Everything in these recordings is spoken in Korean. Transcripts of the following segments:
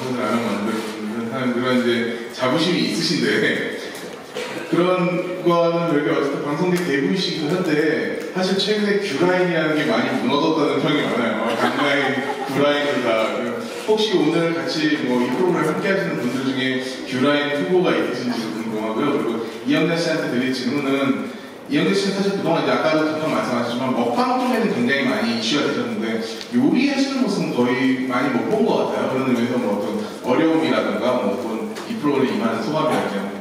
방송을 안 하는 그런 이제 자부심이 있으신데 그런 거는 저희가 어쨌든 방송국 대부이시긴 한데 사실 최근에 큐라인이라는 게 많이 무너졌다는 평이 많아요. 강라인, 큐라인을 다. 혹시 오늘 같이 뭐 이 프로그램 함께 하시는 분들 중에 큐라인 후보가 있으신지 궁금하고요. 그리고 이영자 씨한테 드릴 질문은 이영자 씨는 사실 그동안 이제 아까도 잠깐 말씀하셨지만 먹방 쪽에는 굉장히 많이 이슈가 되셨는데 요리하시는 모습은 거의 많이 못 본 것 같아요. 그런 의미에서 뭐 어떤 어려움이라든가 뭐 어떤 이 프로그램에 임하는 소감이랄지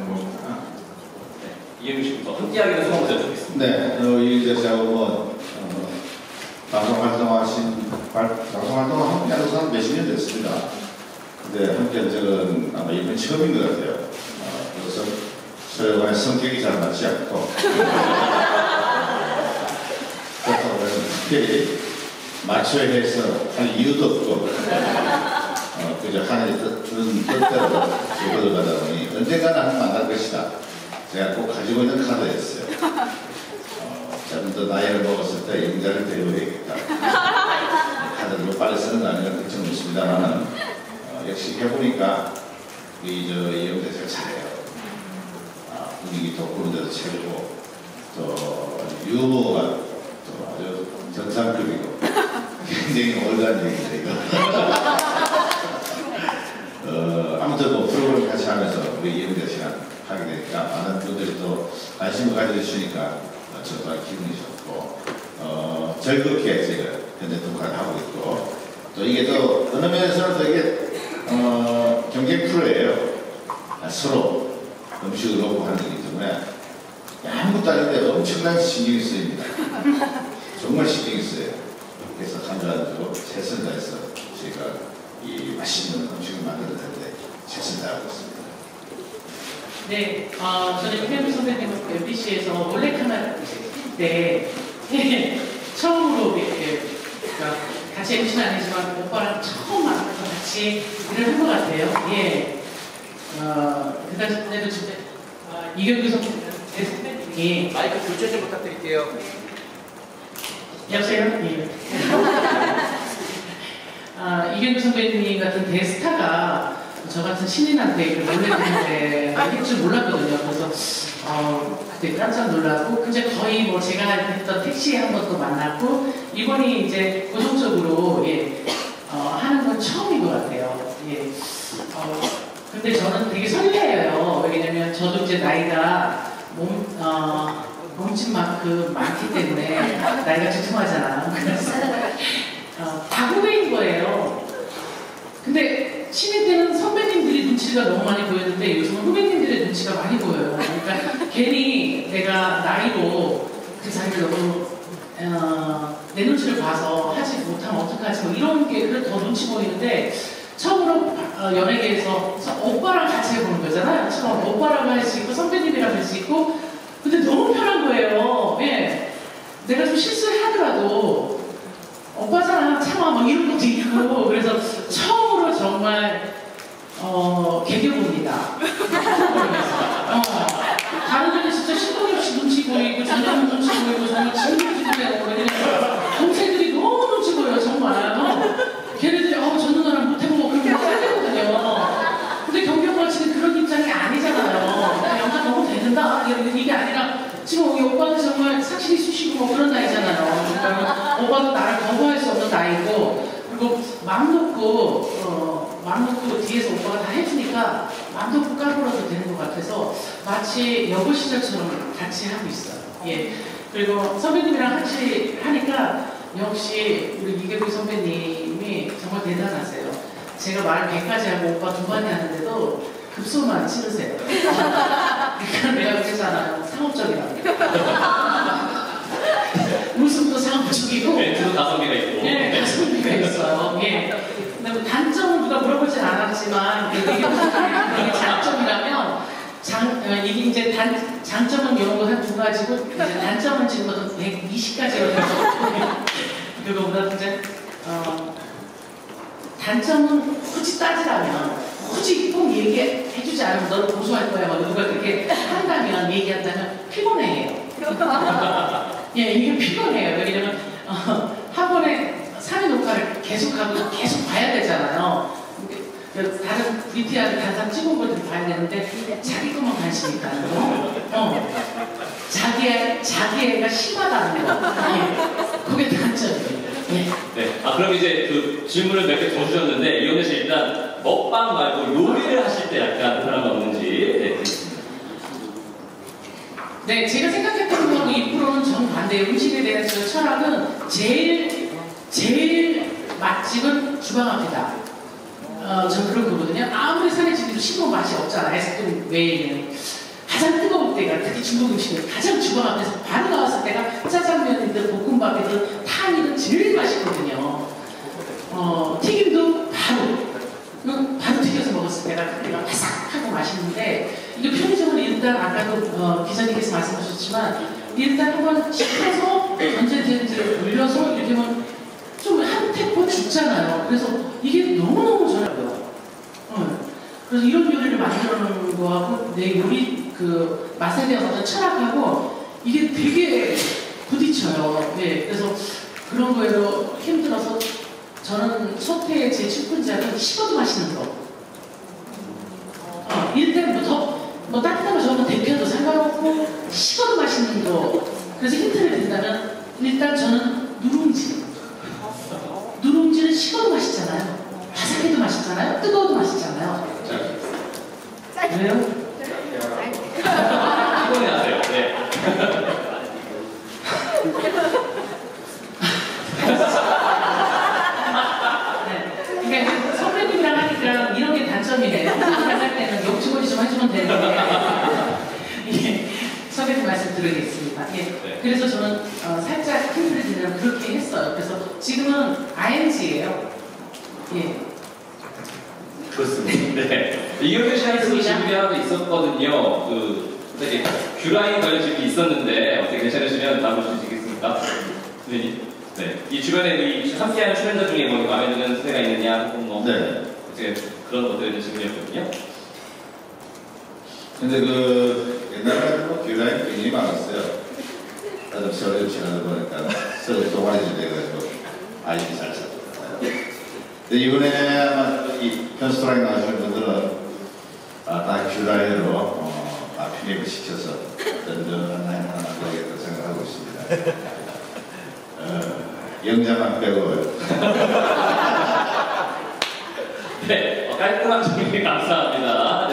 이영주 씨부터 함께하기는 소감 부탁드리겠습니다. 네, 이영자 씨하고 방송 활동을 함께하면서 한 몇십 년 됐습니다. 근데 함께한 적은 아마 이번 처음인 것 같아요. 그래서 서로 간에 성격이 잘 맞지 않고 그렇다고 해서 특별히 맞춰야 해서 할 이유도 없고 그저 하늘이 드는 뜻대로 제보를 받아 보니 언젠가 나는 만날 것이다. 제가 꼭 가지고 있는 카드였어요. 좀 더 나이를 먹었을 때 영자를 데려오겠다. 카드를 빨리 쓰는 거 아니라 걱정은 없습니다만 역시 해보니까 이영자 씨가 잘해요. 분위기도 꾸는 데도 최고고 또 유머가 또 아주 정상급이고 굉장히 올드한 얘기죠 이거. 아무튼 뭐 프로그램 같이 하면서 우리 이영자 씨랑 하게 되니까 많은 분들이 또 관심을 가져주시니까 저도 기분이 좋고 즐겁게 제가 현재 녹화를 하고 있고 또 이게 또 어느 면에서는 또 이게 경쟁 프로예요. 서로 음식을 놓고 하는 거기 때문에 아무것도 아닌데 엄청나게 신경이 쓰입니다. 정말 신경이 쓰여요. 그래서 한 주 한 주 최선을 다해서 저희가 이 맛있는 음식을 만들어낼 때 최선을 다하고 있습니다. 네, 저는 김현주 선생님은 MBC에서 몰래카메라 때 처음으로 이렇게 같이 MC는 아니지만 오빠랑 처음 만나서 같이 일을 한 것 같아요. 예. 그 당시에도 진짜 이경규 선배님이 마이크 교체 좀 부탁드릴게요. 여보세요? 예. 이경규 선배님 같은 대스타가 저 같은 신인한테 몰래카메라를 할 줄 몰랐거든요. 그래서 그때 깜짝 놀랐고 이제 거의 뭐 제가 했던 택시에 한 번 또 만났고 이번이 이제 고정적으로 하는 건 처음인 것 같아요. 예. 근데 저는 되게 설레요. 왜냐면 저도 이제 나이가 몸집만큼 많기 때문에 나이가 죄송하잖아. 그래서 다 후배인 거예요. 근데 신인 때는 선배님들이 눈치가 너무 많이 보였는데 요즘은 후배님들의 눈치가 많이 보여요. 그러니까 괜히 내가 나이로 그 자리를 너무 내 눈치를 봐서 하지 못하면 어떡하지 뭐 이런 게 더 눈치 보이는데 처음으로 연예계에서 오빠랑 같이 해보는 거잖아요. 처음 오빠랑 할 수 있고 선배님이랑 할 수 있고 근데 너무 편한 거예요. 예. 내가 좀 실수를 하더라도 오빠잖아 참아 막 이런 것도 있고 그래서 처음으로 정말 개겨봅니다. 다른 데는 진짜 신동엽 씨 눈치 보이고 전현무 눈치 보이고 정말 진짜 되고 동생들이 너무 눈치 보여요 정말. 걔네들이 저 누나랑 못해보고 그러면 짜증거든요. 근데 경경 씨는 그런 입장이 아니잖아요. 영화 너무 되는다 이게 아니라 지금 우리 오빠는 정말 삭신이 쑤시고 뭐 그런 나이잖아요. 그러니까 오빠도 나를 거부할 수 없는 나이고 그리고 맘 놓고 뒤에서 오빠가 다 해주니까 맘 놓고 까불어도 되는 것 같아서 마치 여고 시절처럼 같이 하고 있어요. 예. 그리고 선배님이랑 같이 하니까 역시 우리 이경규 선배님이 정말 대단하세요. 제가 말 100가지 하고 오빠 2마디 하는데도 급소만 치르세요. 그러니까 내가 그랬잖아요. 상업적이라고. 웃음도 상업적이고 멘트도 다성미가 있고 네, 다성미가 있어요. 예. 근데 단점은 누가 물어보진 않았지만 이게 장점이라면 이게 이제 장점은 이런 거 한 2가지고 이제 단점은 지금 120가지거든요. 그거보다 이제 단점은 굳이 따지라면 굳이 꼭 얘기해주지 않으면 너를 고소할 거야. 막 누가 그렇게 한다면 얘기한다면 피곤해요. 예, 이게 피곤해요. 왜냐면 한 번에 3회 녹화를 계속하고 계속 봐야 되잖아요. 다른 밑에 다른 사람 찍은 걸 좀 봐야 되는데 자기 것만 관심 있다는 거. 자기 애가 심하다는 거. 예. 그게 단점이에요. 예. 네. 아, 그럼 이제 그 질문을 몇 개 더 주셨는데, 이현재 씨 일단 먹방 말고 요리를 하실 때 약간 그런 거 없는지. 네, 제가 생각했던 거하고 2%는 정반대예요. 음식에 대한 저 철학은 제일 맛집은 주방 앞이다. 전 그런 거거든요. 아무리 산에 집도 싱거운 맛이 없잖아. 아이스크림 외에는. 가장 뜨거울 때가, 특히 중국 음식은 가장 주방 앞에서 바로 나왔을 때가 짜장면이든 볶음밥이든 탕이든 제일 맛있거든요. 튀김도 바로 튀겨서 먹었을 때가 그때가 바삭하고 맛있는데, 이게 편의점은 일단 아까도 기자님께서 말씀하셨지만 일단 한번 식혀서 전자레인지에 돌려서 이렇게 하면 좀 한 템포 죽잖아요. 그래서 이게 너무너무 저렴해요. 그래서 이런 요리를 만들어놓는 거하고 내 요리 그 맛에 대한 어떤 철학하고 이게 되게 부딪혀요. 네, 그래서 그런 거에도 힘들어서 저는 소태의 제 출근작은 식어도 맛있는 거. 일단 뭐 따뜻한 거 저는 데펴도 상관없고 식어도 맛있는 거. 그래서 힌트를 드린다면 일단 저는 누룽지는 식어도 맛있잖아요. 바삭해도 맛있잖아요. 뜨거워도 맛있잖아요. 왜요? 피곤해 하세요. 네. 그러니까 선배님이랑 하니까 이런 게 단점이네요. 선배님이랑 할 때는 욕주머니 좀 해주면 되는데. 예, 선배님 말씀 드리겠습니다. 예, 네. 그래서 저는 살짝 힌트를 드리면 그렇게 했어요. 그래서 지금은 ING예요. 예. 그렇습니다. 네. 이현재 씨한테도 질문이 하나 있었거든요. 되게 큐라인 관련 질문이 있었는데 어떻게 괜찮으시면 답을 주시겠습니까? 네. 이 주변에 이 함께하는 출연자 중에 뭐 마음에 드는 선배가 있느냐, 혹은 뭐 네. 어떻게 그런 것들에 대한 질문이었거든요. 근데 옛날에는 큐라인 굉장히 많았어요. 나도 서울에 지나다 보니까 서울 동아리 돼가지고 아이디 잘 찾았잖아요. 근데 이번에 아마 이 편스토라인 나오시는 분들은 다 큐라인으로 피입을 시켜서 든든한 하나 되겠다 생각하고 있습니다. 영자만 빼고. 네, 깔끔한 정리 감사합니다.